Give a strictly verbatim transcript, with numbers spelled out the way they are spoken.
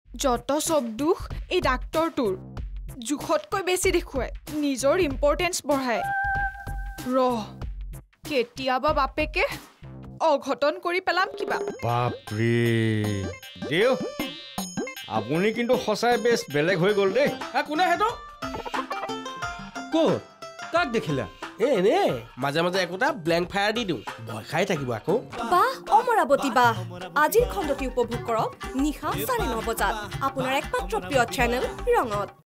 যত সব দুখ এই ডাক্তৰটোৰ জুখতকৈ বেছি দেখুৱায় নিজৰ ইম্পৰ্টেন্স বঢ়ায় ৰহ কেতিয়াবা বাপেকে অঘটন কৰি পেলাম কিবা বাপৰে দেউ আপুনি কিন্তু সঁচাই বেছ বেলেগ হৈ গ'ল দেই কোনে হেতো ক'ত কাক দেখিলা এ এনে মাজে মাজে একোটা ব্লেংক ফায়াৰ দি দিওঁ ভয় খাই থাকিব আকৌ বাহ অমৰাৱতী বাহ আজিৰ খণ্ডটি উপভোগ কৰক নিশা চাৰে ন বজাত আপোনাৰ একমাত্ৰ প্ৰিয় চেনেল ৰঙত